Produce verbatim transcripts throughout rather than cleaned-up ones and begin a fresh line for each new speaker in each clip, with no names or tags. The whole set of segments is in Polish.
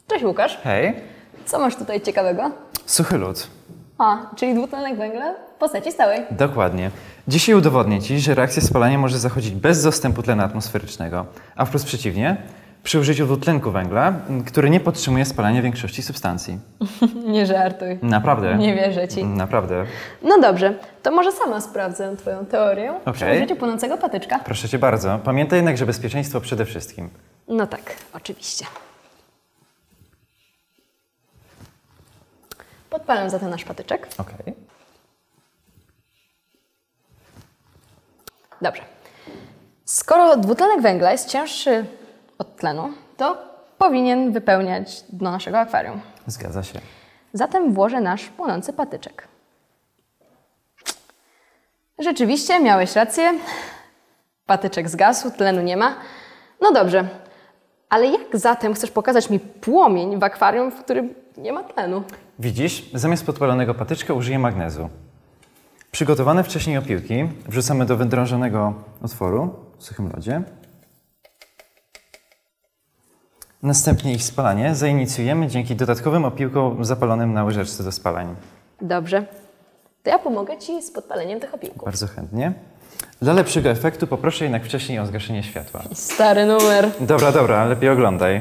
Cześć Łukasz.
Hej.
Co masz tutaj ciekawego?
Suchy lód.
A, czyli dwutlenek węgla w postaci stałej.
Dokładnie. Dzisiaj udowodnię Ci, że reakcja spalania może zachodzić bez dostępu tlenu atmosferycznego, a wprost przeciwnie, przy użyciu dwutlenku węgla, który nie podtrzymuje spalania większości substancji.
Nie żartuj.
Naprawdę.
Nie wierzę Ci.
Naprawdę.
No dobrze, to może sama sprawdzę Twoją teorię
Okej.
przy użyciu płonącego patyczka.
Proszę Cię bardzo. Pamiętaj jednak, że bezpieczeństwo przede wszystkim.
No tak, oczywiście. Podpalę zatem nasz patyczek.
Okej.
Dobrze. Skoro dwutlenek węgla jest cięższy od tlenu, to powinien wypełniać dno naszego akwarium.
Zgadza się.
Zatem włożę nasz płonący patyczek. Rzeczywiście, miałeś rację. Patyczek zgasł, tlenu nie ma. No dobrze, ale jak zatem chcesz pokazać mi płomień w akwarium, w którym nie ma tlenu?
Widzisz, zamiast podpalonego patyczka użyję magnezu. Przygotowane wcześniej opiłki wrzucamy do wydrążonego otworu w suchym lodzie. Następnie ich spalanie zainicjujemy dzięki dodatkowym opiłkom zapalonym na łyżeczce do spalań.
Dobrze. To ja pomogę Ci z podpaleniem tych opiłków.
Bardzo chętnie. Dla lepszego efektu poproszę jednak wcześniej o zgaszenie światła.
Stary numer.
Dobra, dobra, lepiej oglądaj.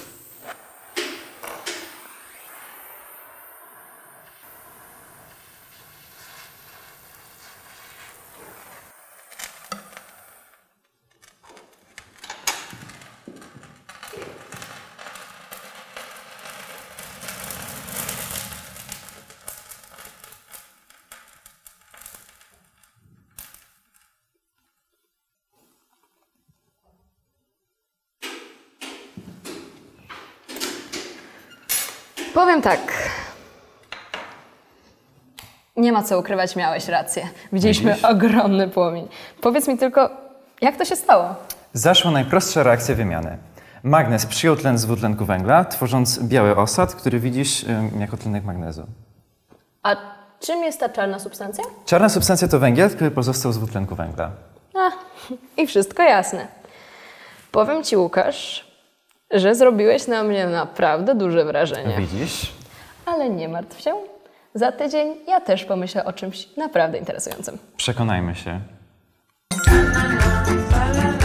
Powiem tak. Nie ma co ukrywać, miałeś rację. Widzieliśmy
Widzisz?
ogromny płomień. Powiedz mi tylko, jak to się stało?
Zaszła najprostsza reakcja wymiany. Magnez przyjął tlen z dwutlenku węgla, tworząc biały osad, który widzisz ym, jako tlenek magnezu.
A czym jest ta czarna substancja?
Czarna substancja to węgiel, który pozostał z dwutlenku węgla.
A, i wszystko jasne. Powiem Ci, Łukasz, że zrobiłeś na mnie naprawdę duże wrażenie.
Widzisz?
Ale nie martw się. Za tydzień ja też pomyślę o czymś naprawdę interesującym.
Przekonajmy się.